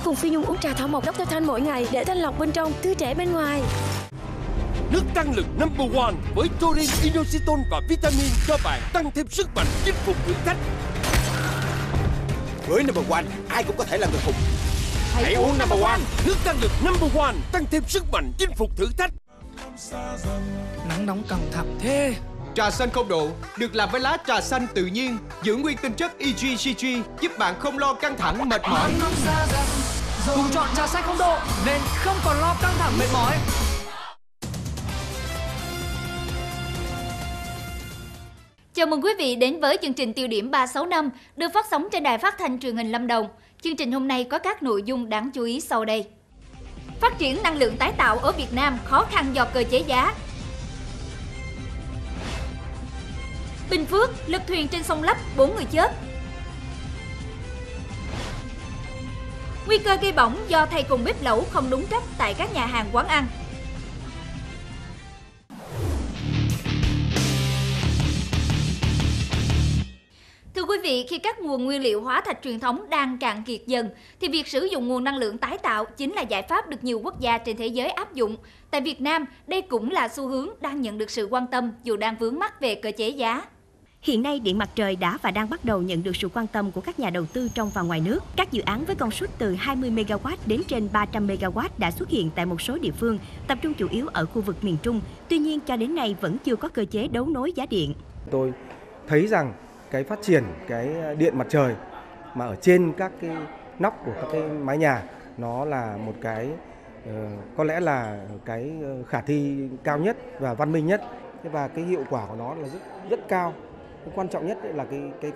cùng Phi Nhung uống trà thảo mộc Dr. Thanh mỗi ngày để thanh lọc bên trong, tươi trẻ bên ngoài. Nước tăng lực number one với taurine, inositol và vitamin cho bạn tăng thêm sức mạnh chinh phục thử thách. Với number one, ai cũng có thể là người hùng. Hãy uống number one. Nước tăng lực number one tăng thêm sức mạnh chinh phục thử thách. Nắng nóng căng thẳng thế. Trà xanh không độ được làm với lá trà xanh tự nhiên, giữ nguyên tinh chất EGCG, giúp bạn không lo căng thẳng mệt mỏi. Cùng chọn trà xanh không độ nên không còn lo căng thẳng mệt mỏi. Chào mừng quý vị đến với chương trình Tiêu điểm 365 được phát sóng trên đài phát thanh truyền hình Lâm Đồng. Chương trình hôm nay có các nội dung đáng chú ý sau đây. Phát triển năng lượng tái tạo ở Việt Nam khó khăn do cơ chế giá. Bình Phước, lật thuyền trên sông Lấp, 4 người chết. Nguy cơ gây bỏng do thầy cùng bếp lẩu không đúng cách tại các nhà hàng quán ăn. Thưa quý vị, khi các nguồn nguyên liệu hóa thạch truyền thống đang cạn kiệt dần, thì việc sử dụng nguồn năng lượng tái tạo chính là giải pháp được nhiều quốc gia trên thế giới áp dụng. Tại Việt Nam, đây cũng là xu hướng đang nhận được sự quan tâm dù đang vướng mắc về cơ chế giá. Hiện nay, điện mặt trời đã và đang bắt đầu nhận được sự quan tâm của các nhà đầu tư trong và ngoài nước. Các dự án với công suất từ 20 MW đến trên 300 MW đã xuất hiện tại một số địa phương, tập trung chủ yếu ở khu vực miền Trung. Tuy nhiên, cho đến nay vẫn chưa có cơ chế đấu nối giá điện. Tôi thấy rằng cái phát triển cái điện mặt trời mà ở trên các cái nóc của các cái mái nhà nó là một cái có lẽ là cái khả thi cao nhất và văn minh nhất, và cái hiệu quả của nó là rất cao. Cái quan trọng nhất là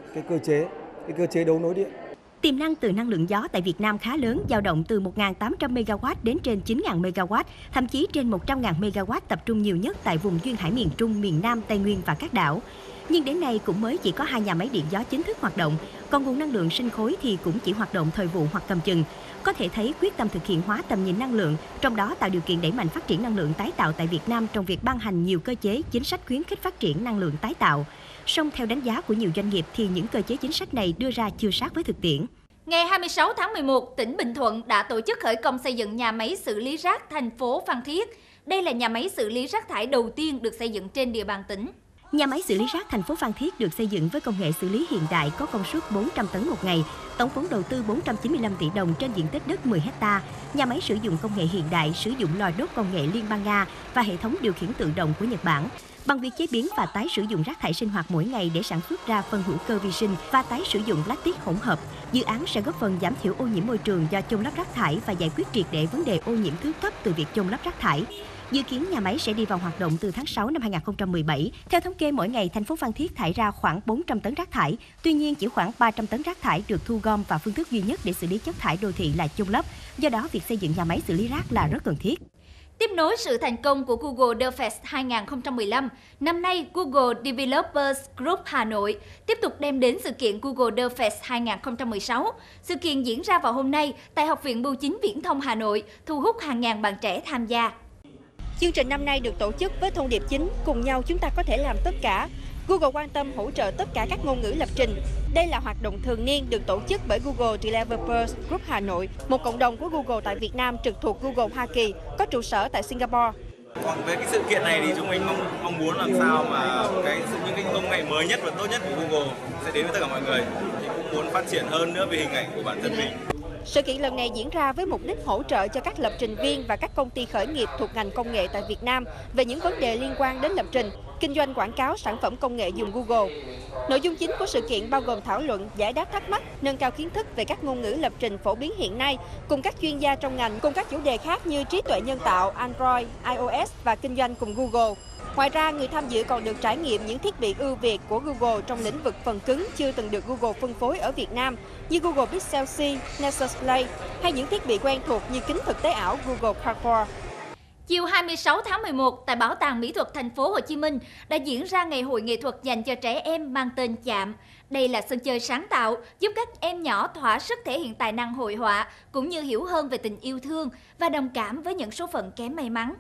cái cơ chế đấu nối điện. Tiềm năng từ năng lượng gió tại Việt Nam khá lớn, dao động từ 1.800 MW đến trên 9.000 MW, thậm chí trên 100.000 MW, tập trung nhiều nhất tại vùng duyên hải miền Trung, miền Nam, Tây Nguyên và các đảo. Nhưng đến nay cũng mới chỉ có 2 nhà máy điện gió chính thức hoạt động, còn nguồn năng lượng sinh khối thì cũng chỉ hoạt động thời vụ hoặc cầm chừng. Có thể thấy quyết tâm thực hiện hóa tầm nhìn năng lượng, trong đó tạo điều kiện đẩy mạnh phát triển năng lượng tái tạo tại Việt Nam trong việc ban hành nhiều cơ chế, chính sách khuyến khích phát triển năng lượng tái tạo. Song theo đánh giá của nhiều doanh nghiệp thì những cơ chế chính sách này đưa ra chưa sát với thực tiễn. Ngày 26 tháng 11, tỉnh Bình Thuận đã tổ chức khởi công xây dựng nhà máy xử lý rác thành phố Phan Thiết. Đây là nhà máy xử lý rác thải đầu tiên được xây dựng trên địa bàn tỉnh. Nhà máy xử lý rác thành phố Phan Thiết được xây dựng với công nghệ xử lý hiện đại, có công suất 400 tấn một ngày, tổng vốn đầu tư 495 tỷ đồng trên diện tích đất 10 ha. Nhà máy sử dụng công nghệ hiện đại, sử dụng lò đốt công nghệ Liên bang Nga và hệ thống điều khiển tự động của Nhật Bản. Bằng việc chế biến và tái sử dụng rác thải sinh hoạt mỗi ngày để sản xuất ra phân hữu cơ vi sinh và tái sử dụng lactic hỗn hợp, dự án sẽ góp phần giảm thiểu ô nhiễm môi trường do chôn lấp rác thải và giải quyết triệt để vấn đề ô nhiễm thứ cấp từ việc chôn lấp rác thải. Dự kiến nhà máy sẽ đi vào hoạt động từ tháng 6 năm 2017. Theo thống kê, mỗi ngày thành phố Phan Thiết thải ra khoảng 400 tấn rác thải. Tuy nhiên, chỉ khoảng 300 tấn rác thải được thu gom và phương thức duy nhất để xử lý chất thải đô thị là chôn lấp. Do đó, việc xây dựng nhà máy xử lý rác là rất cần thiết. Tiếp nối sự thành công của Google The Fest 2015, năm nay Google Developers Group Hà Nội tiếp tục đem đến sự kiện Google The Fest 2016. Sự kiện diễn ra vào hôm nay tại Học viện Bưu chính Viễn thông Hà Nội, thu hút hàng ngàn bạn trẻ tham gia. Chương trình năm nay được tổ chức với thông điệp chính cùng nhau chúng ta có thể làm tất cả. Google quan tâm hỗ trợ tất cả các ngôn ngữ lập trình. Đây là hoạt động thường niên được tổ chức bởi Google Developers Group Hà Nội, một cộng đồng của Google tại Việt Nam trực thuộc Google Hoa Kỳ, có trụ sở tại Singapore. Với cái sự kiện này thì chúng mình mong muốn làm sao mà những cái công nghệ mới nhất và tốt nhất của Google sẽ đến với tất cả mọi người. Thì cũng muốn phát triển hơn nữa về hình ảnh của bản thân mình. Sự kiện lần này diễn ra với mục đích hỗ trợ cho các lập trình viên và các công ty khởi nghiệp thuộc ngành công nghệ tại Việt Nam về những vấn đề liên quan đến lập trình, kinh doanh quảng cáo sản phẩm công nghệ dùng Google. Nội dung chính của sự kiện bao gồm thảo luận, giải đáp thắc mắc, nâng cao kiến thức về các ngôn ngữ lập trình phổ biến hiện nay, cùng các chuyên gia trong ngành, cùng các chủ đề khác như trí tuệ nhân tạo, Android, iOS và kinh doanh cùng Google. Ngoài ra, người tham dự còn được trải nghiệm những thiết bị ưu việt của Google trong lĩnh vực phần cứng chưa từng được Google phân phối ở Việt Nam như Google Pixel C, Nexus Play hay những thiết bị quen thuộc như kính thực tế ảo Google Cardboard. Chiều 26 tháng 11, tại Bảo tàng Mỹ thuật Thành phố Hồ Chí Minh đã diễn ra ngày hội nghệ thuật dành cho trẻ em mang tên Chạm. Đây là sân chơi sáng tạo giúp các em nhỏ thỏa sức thể hiện tài năng hội họa cũng như hiểu hơn về tình yêu thương và đồng cảm với những số phận kém may mắn.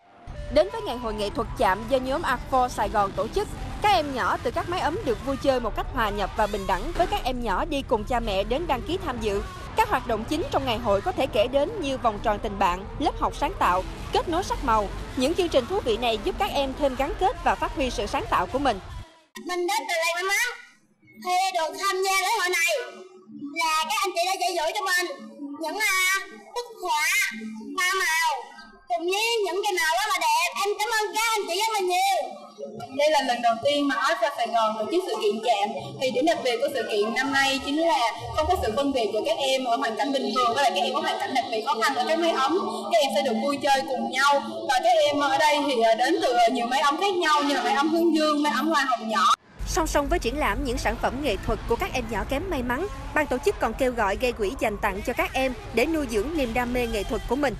Đến với ngày hội nghệ thuật Chạm do nhóm Art4 Sài Gòn tổ chức, các em nhỏ từ các mái ấm được vui chơi một cách hòa nhập và bình đẳng với các em nhỏ đi cùng cha mẹ đến đăng ký tham dự. Các hoạt động chính trong ngày hội có thể kể đến như vòng tròn tình bạn, lớp học sáng tạo, kết nối sắc màu. Những chương trình thú vị này giúp các em thêm gắn kết và phát huy sự sáng tạo của mình. Mình đến từ Làng May Mắn, khi được tham gia lễ hội này là các anh chị đã dạy dỗ cho mình những bức họa, hoa màu cùng với những cái màu rất là đẹp. Em cảm ơn các anh chị rất là nhiều. Đây là lần đầu tiên mà Art ra Sài Gòn tổ chức sự kiện chạm. Thì điểm đặc biệt của sự kiện năm nay chính là không có sự phân biệt giữa các em ở hoàn cảnh bình thường với lại các em có hoàn cảnh đặc biệt khó khăn ở cái mái ấm. Các em sẽ được vui chơi cùng nhau, và các em ở đây thì đến từ nhiều mái ấm khác nhau như là mái ấm hướng dương, mái ấm hoa hồng nhỏ. Song song với triển lãm những sản phẩm nghệ thuật của các em nhỏ kém may mắn, ban tổ chức còn kêu gọi gây quỹ dành tặng cho các em để nuôi dưỡng niềm đam mê nghệ thuật của mình.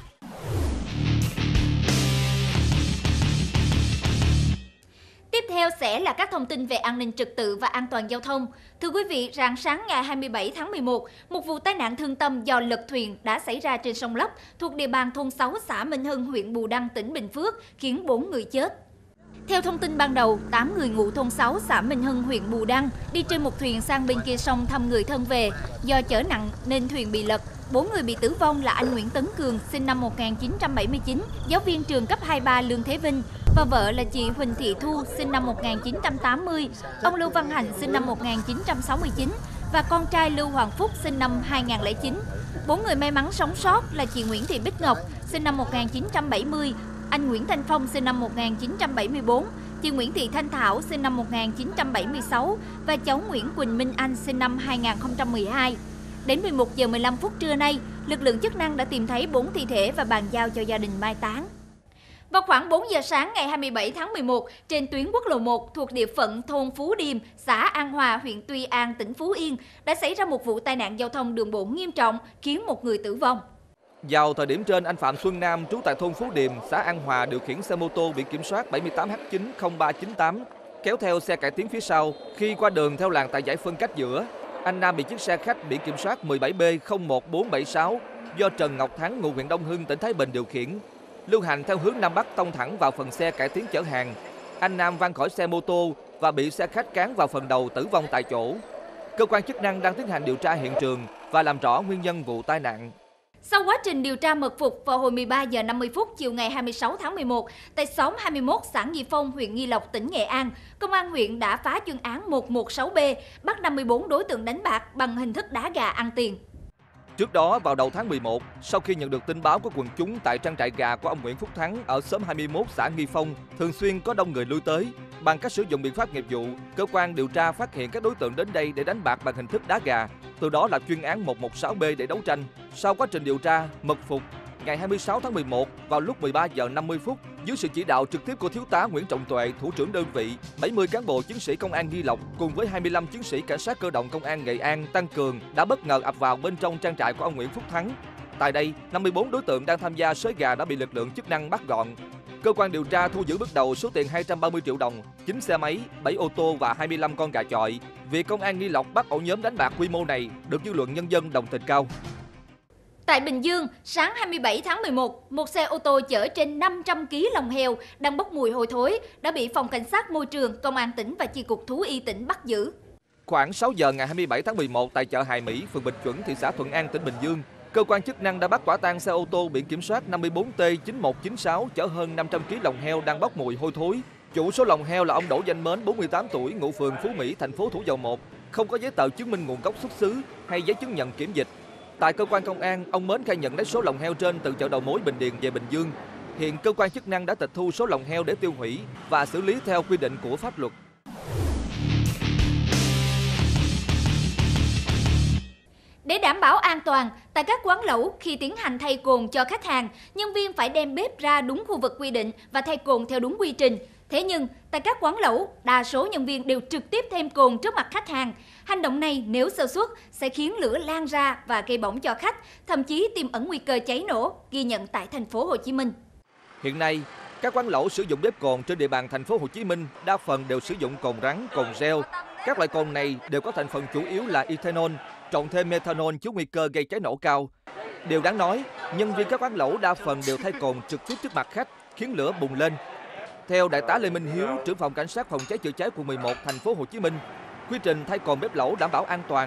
Tiếp theo sẽ là các thông tin về an ninh trật tự và an toàn giao thông. Thưa quý vị, rạng sáng ngày 27 tháng 11, một vụ tai nạn thương tâm do lật thuyền đã xảy ra trên sông Lốc thuộc địa bàn thôn 6 xã Minh Hưng, huyện Bù Đăng, tỉnh Bình Phước, khiến 4 người chết. Theo thông tin ban đầu, 8 người ngụ thôn 6 xã Minh Hưng, huyện Bù Đăng đi trên một thuyền sang bên kia sông thăm người thân về. Do chở nặng nên thuyền bị lật. 4 người bị tử vong là anh Nguyễn Tấn Cường, sinh năm 1979, giáo viên trường cấp 23 Lương Thế Vinh, và vợ là chị Huỳnh Thị Thu, sinh năm 1980, ông Lưu Văn Hành, sinh năm 1969, và con trai Lưu Hoàng Phúc, sinh năm 2009. 4 người may mắn sống sót là chị Nguyễn Thị Bích Ngọc, sinh năm 1970, anh Nguyễn Thanh Phong, sinh năm 1974, chị Nguyễn Thị Thanh Thảo, sinh năm 1976, và cháu Nguyễn Quỳnh Minh Anh, sinh năm 2012. Đến 11 giờ 15 phút trưa nay, lực lượng chức năng đã tìm thấy 4 thi thể và bàn giao cho gia đình mai táng. Vào khoảng 4 giờ sáng ngày 27 tháng 11, trên tuyến quốc lộ 1 thuộc địa phận thôn Phú Điềm, xã An Hòa, huyện Tuy An, tỉnh Phú Yên, đã xảy ra một vụ tai nạn giao thông đường bộ nghiêm trọng, khiến một người tử vong. Vào thời điểm trên, anh Phạm Xuân Nam, trú tại thôn Phú Điềm, xã An Hòa, điều khiển xe mô tô biển kiểm soát 78H90398, kéo theo xe cải tiến phía sau. Khi qua đường theo làn tại giải phân cách giữa, anh Nam bị chiếc xe khách biển kiểm soát 17B01476 do Trần Ngọc Thắng, ngụ huyện Đông Hưng, tỉnh Thái Bình điều khiển, lưu hành theo hướng Nam Bắc tông thẳng vào phần xe cải tiến chở hàng. Anh Nam văng khỏi xe mô tô và bị xe khách cán vào phần đầu, tử vong tại chỗ. Cơ quan chức năng đang tiến hành điều tra hiện trường và làm rõ nguyên nhân vụ tai nạn. Sau quá trình điều tra mật phục, vào hồi 13 giờ 50 phút chiều ngày 26 tháng 11, tại xóm 21 xã Nghi Phong, huyện Nghi Lộc, tỉnh Nghệ An, Công an huyện đã phá chuyên án 116B, bắt 54 đối tượng đánh bạc bằng hình thức đá gà ăn tiền. Trước đó, vào đầu tháng 11, sau khi nhận được tin báo của quần chúng tại trang trại gà của ông Nguyễn Phúc Thắng ở xóm 21 xã Nghi Phong thường xuyên có đông người lui tới, bằng cách sử dụng biện pháp nghiệp vụ, cơ quan điều tra phát hiện các đối tượng đến đây để đánh bạc bằng hình thức đá gà, từ đó lập chuyên án 116B để đấu tranh. Sau quá trình điều tra, mật phục, ngày 26 tháng 11 vào lúc 13 giờ 50 phút, dưới sự chỉ đạo trực tiếp của Thiếu tá Nguyễn Trọng Tuệ, thủ trưởng đơn vị, 70 cán bộ chiến sĩ công an Nghi Lộc cùng với 25 chiến sĩ cảnh sát cơ động công an Nghệ An tăng cường đã bất ngờ ập vào bên trong trang trại của ông Nguyễn Phúc Thắng. Tại đây, 54 đối tượng đang tham gia sới gà đã bị lực lượng chức năng bắt gọn. Cơ quan điều tra thu giữ bước đầu số tiền 230 triệu đồng, 9 xe máy, 7 ô tô và 25 con gà chọi. Việc công an Nghi Lộc bắt ổ nhóm đánh bạc quy mô này được dư luận nhân dân đồng tình cao. Tại Bình Dương, sáng 27 tháng 11, một xe ô tô chở trên 500 kg lòng heo đang bốc mùi hôi thối đã bị Phòng Cảnh sát Môi trường, Công an tỉnh và Chi cục Thú y tỉnh bắt giữ. Khoảng 6 giờ ngày 27 tháng 11 tại chợ Hài Mỹ, phường Bình Chuẩn, thị xã Thuận An, tỉnh Bình Dương, cơ quan chức năng đã bắt quả tang xe ô tô biển kiểm soát 54T9196 chở hơn 500 kg lòng heo đang bốc mùi hôi thối. Chủ số lòng heo là ông Đỗ Danh Mến, 48 tuổi, ngụ phường Phú Mỹ, thành phố Thủ Dầu Một, không có giấy tờ chứng minh nguồn gốc xuất xứ hay giấy chứng nhận kiểm dịch. Tại cơ quan công an, ông Mến khai nhận lấy số lòng heo trên từ chợ đầu mối Bình Điền về Bình Dương. Hiện cơ quan chức năng đã tịch thu số lòng heo để tiêu hủy và xử lý theo quy định của pháp luật. Để đảm bảo an toàn, tại các quán lẩu khi tiến hành thay cồn cho khách hàng, nhân viên phải đem bếp ra đúng khu vực quy định và thay cồn theo đúng quy trình. Thế nhưng, tại các quán lẩu, đa số nhân viên đều trực tiếp thêm cồn trước mặt khách hàng. Hành động này nếu sơ suất sẽ khiến lửa lan ra và gây bỏng cho khách, thậm chí tiềm ẩn nguy cơ cháy nổ, ghi nhận tại thành phố Hồ Chí Minh. Hiện nay, các quán lẩu sử dụng bếp cồn trên địa bàn thành phố Hồ Chí Minh đa phần đều sử dụng cồn rắn, cồn reo. Các loại cồn này đều có thành phần chủ yếu là ethanol, trộn thêm methanol chứa nguy cơ gây cháy nổ cao. Điều đáng nói, nhân viên các quán lẩu đa phần đều thay cồn trực tiếp trước mặt khách, khiến lửa bùng lên. Theo Đại tá Lê Minh Hiếu, trưởng phòng cảnh sát phòng cháy chữa cháy quận 11 thành phố Hồ Chí Minh, quy trình thay cồn bếp lẩu đảm bảo an toàn,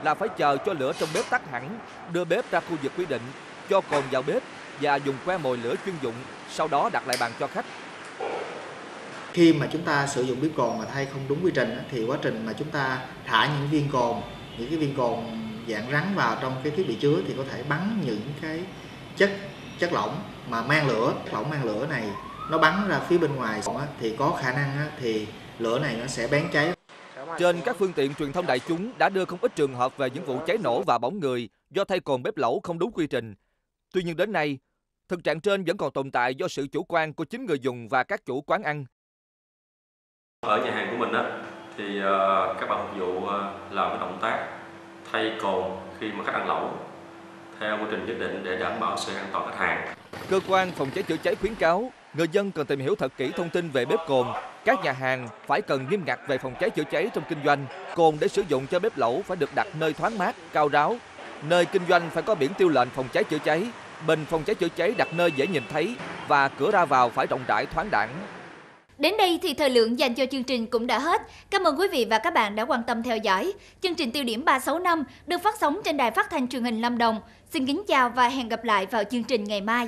là phải chờ cho lửa trong bếp tắt hẳn, đưa bếp ra khu vực quy định, cho cồn vào bếp và dùng que mồi lửa chuyên dụng, sau đó đặt lại bàn cho khách. Khi mà chúng ta sử dụng bếp cồn mà thay không đúng quy trình thì quá trình mà chúng ta thả những cái viên cồn dạng rắn vào trong cái thiết bị chứa thì có thể bắn những cái chất lỏng mà mang lửa. Lỏng mang lửa này nó bắn ra phía bên ngoài thì có khả năng thì lửa này nó sẽ bén cháy. Trên các phương tiện truyền thông đại chúng đã đưa không ít trường hợp về những vụ cháy nổ và bỏng người do thay cồn bếp lẩu không đúng quy trình. Tuy nhiên đến nay, thực trạng trên vẫn còn tồn tại do sự chủ quan của chính người dùng và các chủ quán ăn. Ở nhà hàng của mình thì các bạn phục vụ làm cái động tác thay cồn khi mà khách ăn lẩu theo quy trình nhất định để đảm bảo sự an toàn khách hàng. Cơ quan phòng cháy chữa cháy khuyến cáo người dân cần tìm hiểu thật kỹ thông tin về bếp cồn. Các nhà hàng phải cần nghiêm ngặt về phòng cháy chữa cháy trong kinh doanh. Cồn để sử dụng cho bếp lẩu phải được đặt nơi thoáng mát, cao ráo. Nơi kinh doanh phải có biển tiêu lệnh phòng cháy chữa cháy. Bình phòng cháy chữa cháy đặt nơi dễ nhìn thấy và cửa ra vào phải rộng rãi thoáng đãng. Đến đây thì thời lượng dành cho chương trình cũng đã hết. Cảm ơn quý vị và các bạn đã quan tâm theo dõi. Chương trình Tiêu điểm 365 được phát sóng trên đài phát thanh truyền hình Lâm Đồng. Xin kính chào và hẹn gặp lại vào chương trình ngày mai.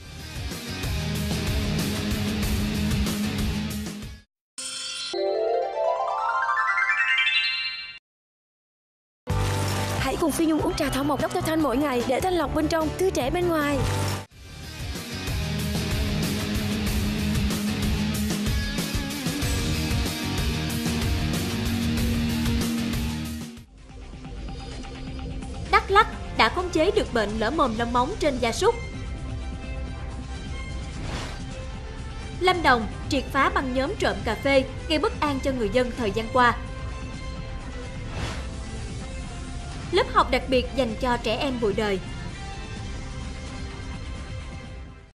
Hãy cùng Phi Nhung uống trà thảo mộc Dr. Thanh mỗi ngày để thanh lọc bên trong, tươi trẻ bên ngoài. Đắk Lắk đã khống chế được bệnh lở mồm long móng trên gia súc. Lâm Đồng triệt phá băng nhóm trộm cà phê gây bất an cho người dân thời gian qua. Lớp học đặc biệt dành cho trẻ em bụi đời